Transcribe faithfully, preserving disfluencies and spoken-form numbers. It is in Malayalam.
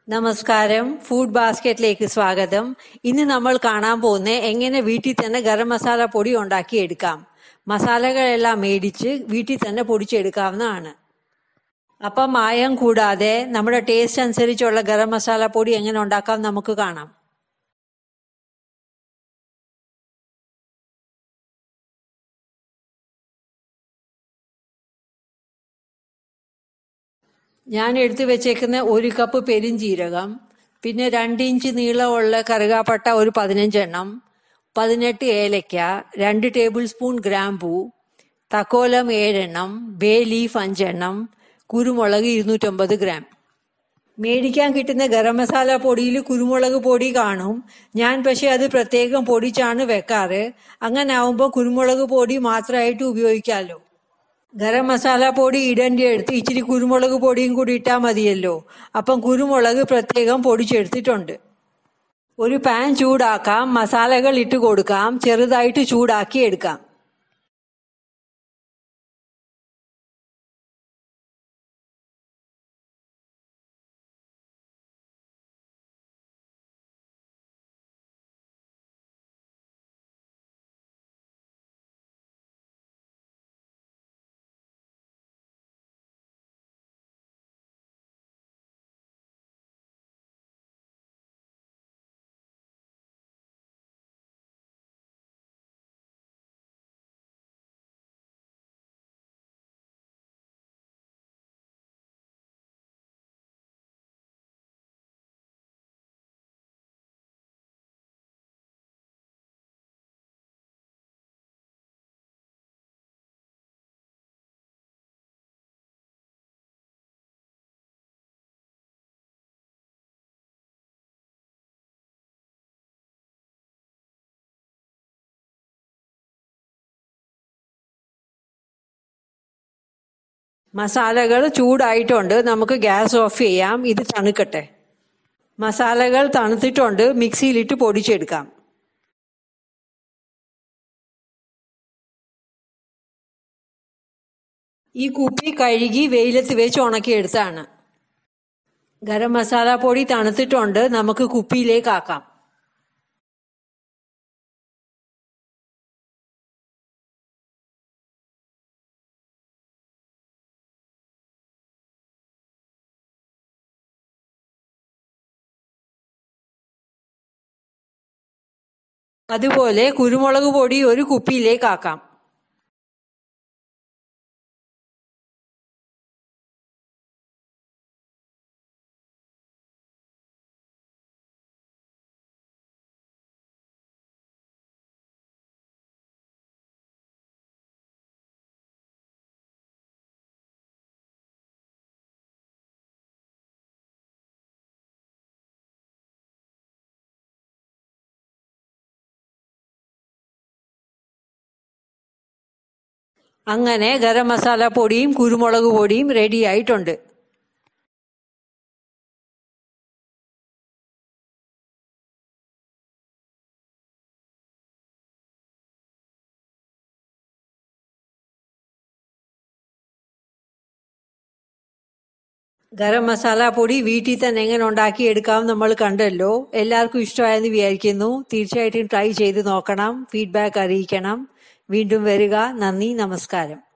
നമസ്കാരം, ഫുഡ് ബാസ്ക്കറ്റിലേക്ക് സ്വാഗതം. ഇന്ന് നമ്മൾ കാണാൻ പോകുന്നത് എങ്ങനെ വീട്ടിൽ തന്നെ ഗരം മസാല പൊടി ഉണ്ടാക്കിയെടുക്കാം. മസാലകളെല്ലാം മേടിച്ച് വീട്ടിൽ തന്നെ പൊടിച്ചെടുക്കാവുന്നതാണ്. അപ്പം മായം കൂടാതെ നമ്മുടെ ടേസ്റ്റ് അനുസരിച്ചുള്ള ഗരം മസാല പൊടി എങ്ങനെ ഉണ്ടാക്കാം നമുക്ക് കാണാം. ഞാൻ എടുത്തു വെച്ചേക്കുന്ന ഒരു കപ്പ് പെരിഞ്ചീരകം, പിന്നെ രണ്ട് ഇഞ്ച് നീളമുള്ള കറുകാപ്പട്ട ഒരു പതിനഞ്ചെണ്ണം, പതിനെട്ട് ഏലക്ക, രണ്ട് ടേബിൾ സ്പൂൺ ഗ്രാമ്പൂ, തക്കോലം ഏഴെണ്ണം, ബേ ലീഫ് അഞ്ചെണ്ണം, കുരുമുളക് ഇരുന്നൂറ്റമ്പത് ഗ്രാം. മേടിക്കാൻ കിട്ടുന്ന ഗരം മസാല പൊടിയിൽ കുരുമുളക് പൊടി കാണും. ഞാൻ പക്ഷെ അത് പ്രത്യേകം പൊടിച്ചാണ് വെക്കാറ്. അങ്ങനെ ആവുമ്പോൾ കുരുമുളക് പൊടി മാത്രമായിട്ട് ഉപയോഗിക്കാമല്ലോ. ഗരം മസാല പൊടി ഇടേണ്ടി എടുത്ത് ഇച്ചിരി കുരുമുളക് പൊടിയും കൂടി ഇട്ടാൽ മതിയല്ലോ. അപ്പം കുരുമുളക് പ്രത്യേകം പൊടിച്ചെടുത്തിട്ടുണ്ട്. ഒരു പാൻ ചൂടാക്കാം, മസാലകൾ ഇട്ട് കൊടുക്കാം, ചെറുതായിട്ട് ചൂടാക്കി എടുക്കാം. മസാലകൾ ചൂടായിട്ടുണ്ട്, നമുക്ക് ഗ്യാസ് ഓഫ് ചെയ്യാം. ഇത് തണുക്കട്ടെ. മസാലകൾ തണുത്തിട്ടുണ്ട്, മിക്സിയിലിട്ട് പൊടിച്ചെടുക്കാം. ഈ കുപ്പി കഴുകി വെയിലത്ത് വെച്ച് ഉണക്കിയെടുത്താണ്. ഗരം മസാല പൊടി തണുത്തിട്ടുണ്ട്, നമുക്ക് കുപ്പിയിലേക്ക് ആക്കാം. അതുപോലെ കുരുമുളക് പൊടി ഒരു കുപ്പിയിലേക്ക് ആക്കാം. അങ്ങനെ ഗരം മസാല പൊടിയും കുരുമുളക് പൊടിയും റെഡി ആയിട്ടുണ്ട്. ഗരം മസാല പൊടി വീട്ടിൽ തന്നെ എങ്ങനെ ഉണ്ടാക്കി എടുക്കാം നമ്മൾ കണ്ടല്ലോ. എല്ലാവർക്കും ഇഷ്ടമായെന്ന് വിചാരിക്കുന്നു. തീർച്ചയായിട്ടും ട്രൈ ചെയ്ത് നോക്കണം, ഫീഡ്ബാക്ക് അറിയിക്കണം. വീണ്ടും വരിക. നന്ദി, നമസ്കാരം.